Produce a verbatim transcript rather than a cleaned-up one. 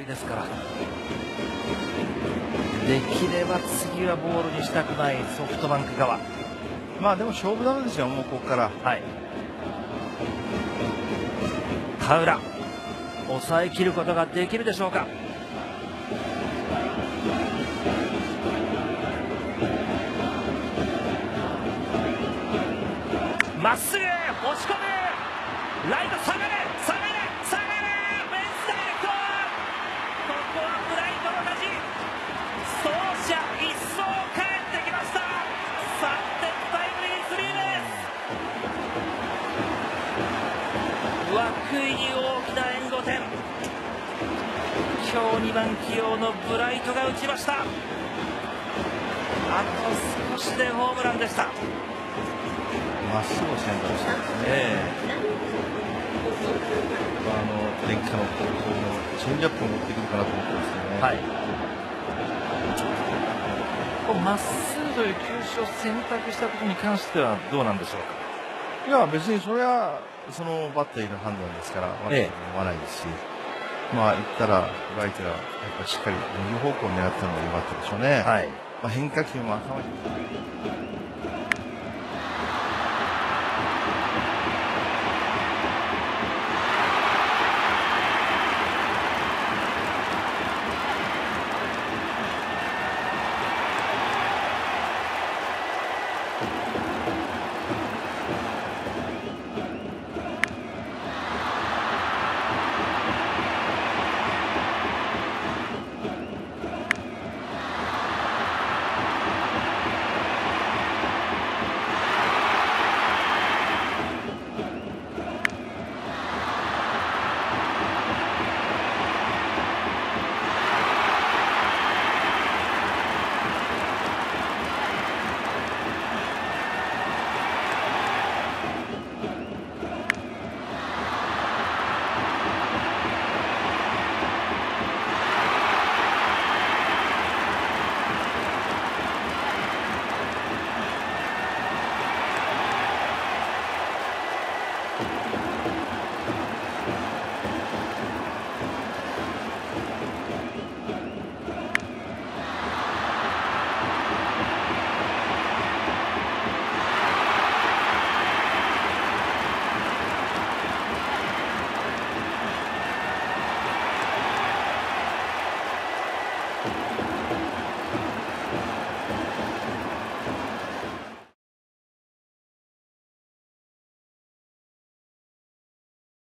塁ですから、できれば次はボールにしたくないソフトバンク側。 まあでも勝負球ですよ、もうここから。 はい。田浦、抑えきることができるでしょうか。まっすぐ押し込む、ライト下がれ下がれ下がれ、フェンスダイレクト、ここはブライトの勝ち。走者一掃帰ってきました。さんてんタイムリースリーベース、涌井に大きな援護点。今日にばん起用のブライトが打ちました。あと少しでホームランでした。 まっすぐを選択したんですね。えー、まあ、あの伝家の高校のチェンジアップを持ってくるかなと思ってますけどね。はい。 まっすぐという球種を選択したことに関してはどうなんでしょうか。 いや別にそれはそのバッテリーの判断ですから、私は思わないですし、ええ、まあ言ったらライトがやっぱりしっかり右方向を狙ったのが良かったでしょうね。はい。まあ変化球も頭に。